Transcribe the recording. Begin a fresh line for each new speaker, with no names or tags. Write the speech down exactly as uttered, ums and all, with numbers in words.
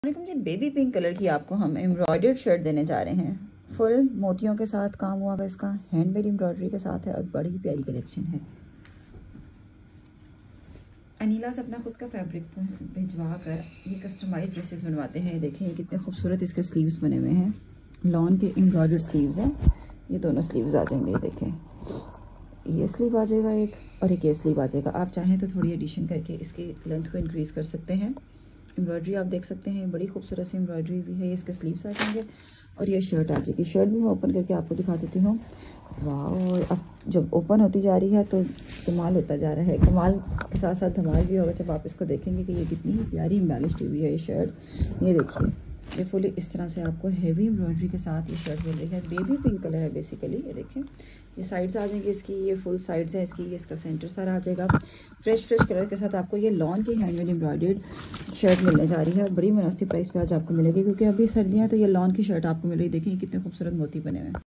वालेकुम जी। Baby pink colour की आपको हम एम्ब्रॉयडर्ड शर्ट देने जा रहे हैं। फुल मोतियों के साथ काम हुआ हुआ इसका, हैंडमेड एम्ब्रॉयडरी के साथ है और बड़ी प्यारी कलेक्शन है। अनीला से अपना खुद का फैब्रिक भिजवा कर ये कस्टमाइज ड्रेसेस बनवाते हैं। देखें ये कितने खूबसूरत इसके स्लीव्स बने हुए हैं। लॉन के एम्ब्रॉयडर्ड स्लीव्स हैं। ये दोनों स्लीव्स आ जाएंगे। ये देखें ये स्लीव आ जाएगा एक और एक ये स्लीव आ जाएगा। आप चाहें तो थोड़ी एडिशन करके इसकी लेंथ को इंक्रीज़ कर सकते हैं। एम्ब्रॉयडरी आप देख सकते हैं, बड़ी खूबसूरत सी एम्ब्रॉयडरी भी है। ये इसके स्लीव्स आ जाएंगे और ये शर्ट आ जाएगी। शर्ट भी मैं ओपन करके आपको दिखा देती हूँ। वाह, अब जब ओपन होती जा रही है तो कमाल होता जा रहा है। कमाल के साथ साथ धमाल भी होगा जब आप इसको देखेंगे कि ये कितनी प्यारी एम्बेलिश्ड हुई है ये शर्ट। ये देखिए ये फुली इस तरह से आपको हैवी एम्ब्रॉयडरी के साथ ये शर्ट मिल रही है। बेबी पिंक कलर है बेसिकली। ये देखें ये साइड्स आ जाएंगी इसकी, ये फुल साइड्स है इसकी। ये इसका सेंटर सारा आ जाएगा। फ्रेश फ्रेश कलर के साथ आपको ये लॉन की हैंडमेड एम्ब्रॉयडर्ड शर्ट मिलने जा रही है। बड़ी मुनासिब प्राइस पे आज आपको मिलेगी क्योंकि अभी सर्दियाँ तो ये लॉन की शर्ट आपको मिल रही है। देखिए कितने खूबसूरत मोती बने हुए हैं।